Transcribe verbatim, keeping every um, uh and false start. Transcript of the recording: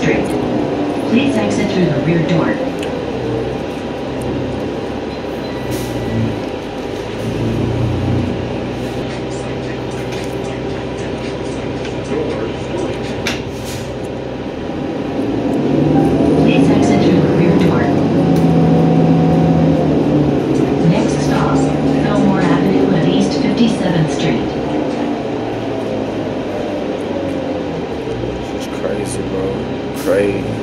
Street. Please exit through the rear door. Please exit through the rear door. Next stop, Fillmore Avenue and East fifty-seventh Street. It's crazy, bro. Crazy.